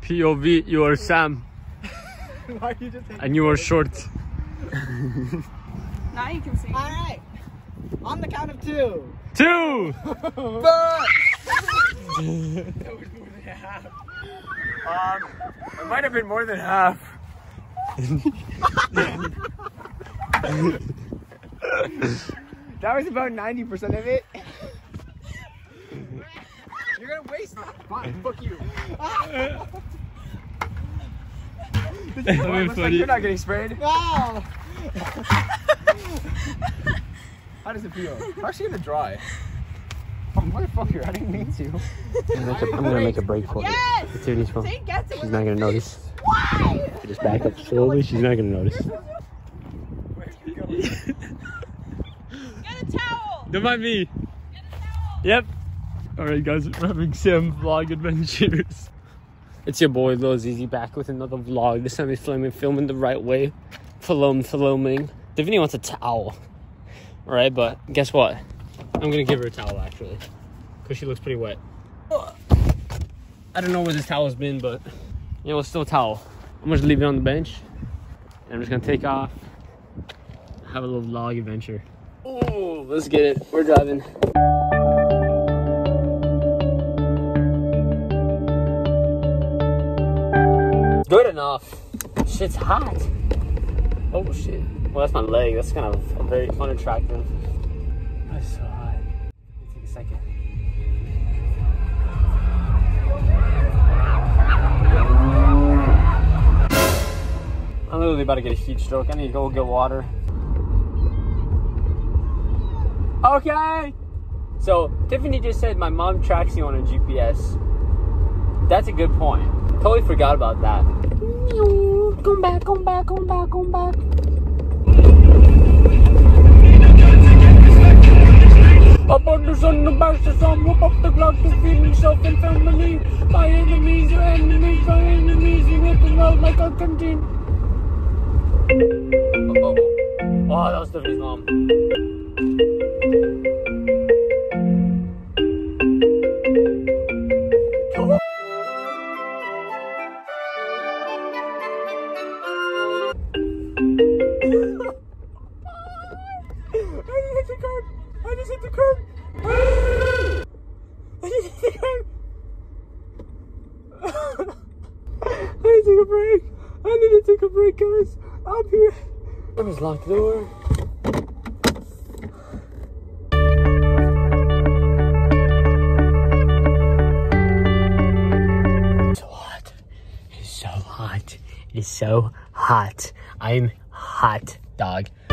POV, you are Sam. Why you just And you are short. Now you can see. All right. On the count of 2. 2! It might have been more than half. That was about 90% of it. You're gonna waste it. Fine, fuck you. Looks like you're not getting sprayed. No. How does it feel? How's she gonna dry? Oh, motherfucker, I didn't mean to. I'm gonna make a break for it. It's Tiffany's phone. She's not gonna notice. Why? Just back up slowly, she's not gonna notice. Where are you going? Get a towel. Don't mind me. Get a towel. Yep. Alright guys, we're having some vlog adventures. It's your boy Lil ZZ back with another vlog. This time he's filming the right way. Filming. Tiffany wants a towel. Alright, but guess what? I'm gonna give her a towel actually. Because she looks pretty wet. I don't know where this towel's been, but you know, it's still a towel. I'm gonna leave it on the bench. And I'm just gonna take off. Have a little vlog adventure. Oh, let's get it. We're driving. Good enough. Shit's hot. Oh shit. Well, that's my leg. That's kind of very unattractive. That's so hot. Let me take a second. I'm literally about to get a heat stroke. I need to go get water. Okay. So Tiffany just said my mom tracks you on a GPS. That's a good point. Totally forgot about that. Come back. Up on the sun, the back the sun, whoop up the clock to feed himself and family. My enemies are enemies, my enemies, you hit the world like a canteen. Oh, that was Tiffany's mom. I just hit the curb. I need to take a break, guys. Up here. I just locked the door. So hot. It's so hot. It is so hot. I'm hot, dog.